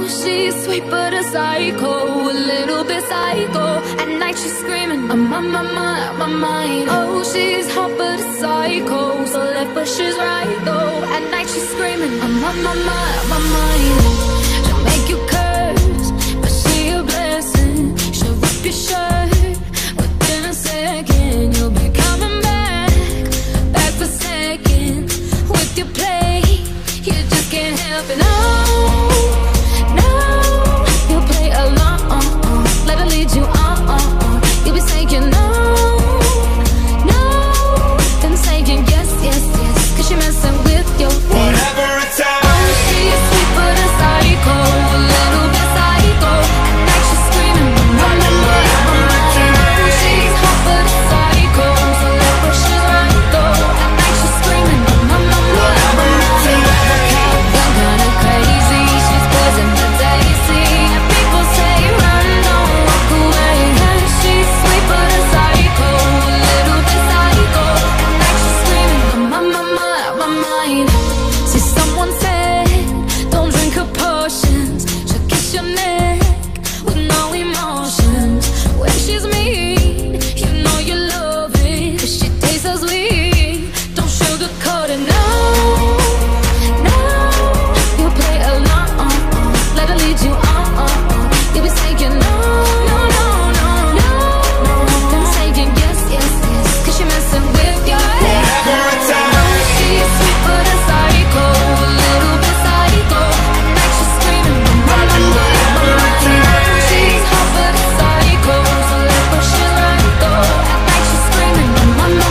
she's sweet but a psycho, a little bit psycho. At night she's screaming, I'm on my mind. Oh, she's hot but a psycho, so left but she's right though. At night she's screaming, I'm on my mind. She'll make you curse, but she a blessing. She'll rip your shirt within a second. You'll be coming back for second with your play. You just can't help it, no, you play along, let her lead you on, you'll be saying no, then saying yes, cause she messing with your face. Whatever it's at. Oh, she's sweet but a psycho, a little bit psycho. At night she's screaming, mama, oh, she's hot but a psycho, so left but she's right though. At night she's screaming, mama, kinda crazy, she's poison but Daisy. And people say run, don't walk away. She's sweet but a psycho, a little bit psycho. At night she's screaming, I'm on my mind. See, someone said don't drink her potions, she'll kiss your neck with no emotions. When she's mean, you know you love it, 'cause she tastes so sweet. Don't sugarcoat it, no, you play along, let her lead you on, you'll be saying no, then saying yes, 'cause she messing with your head. Whatever it's at. Oh, she's sweet but a psycho, a little bit psycho. At night she's screaming, mama, she's hot but a psycho, so left but she's right though. At night she's screaming, mama,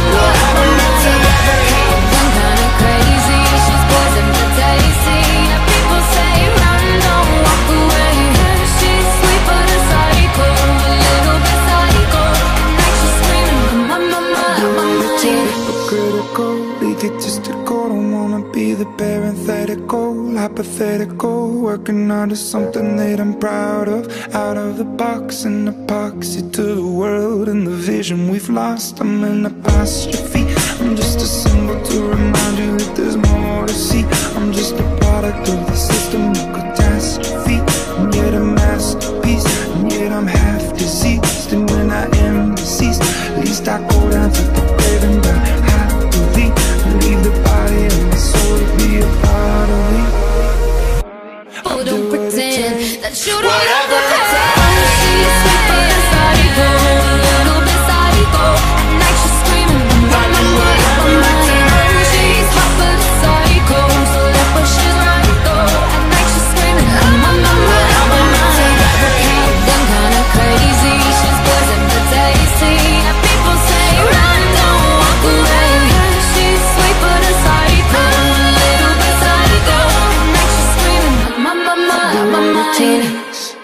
kinda crazy, she's poison but Daisy. And people say run, don't walk away. She's sweet but a psycho, a little bit psycho. At night she's screaming, mama, Hypocritical, egotistical, don't wanna be the parenthetical, hypothetical, working onto something that I'm proud of. Out of the box, an epoxy to the world and the vision we've lost. I'm an apostrophe, I'm just a symbol to remind you that there's more to see. I'm just a product of the system of catastrophe, and yet a masterpiece, and yet I'm half diseased. And when I am deceased, at least I go down to the grave and die happily, leave the body and the soul to be a part of me. oh, don't pretend that you don't Whatever ever it's have. Oh, she's sweet but a psycho, a little bit psycho. At night she's screaming, mama, she's hot but a psycho, so left but she's right though. At night she's screaming, mama, kinda crazy, she's poison but Daisy. And people say run, don't walk away. She's sweet but a psycho, a little bit psycho. At night she's screaming, mama,